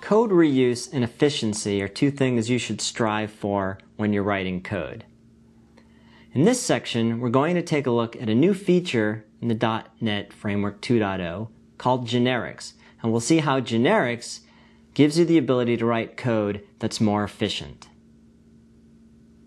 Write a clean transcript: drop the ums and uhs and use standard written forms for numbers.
Code reuse and efficiency are two things you should strive for when you're writing code. In this section, we're going to take a look at a new feature in the .NET Framework 2.0 called generics, and we'll see how generics gives you the ability to write code that's more efficient.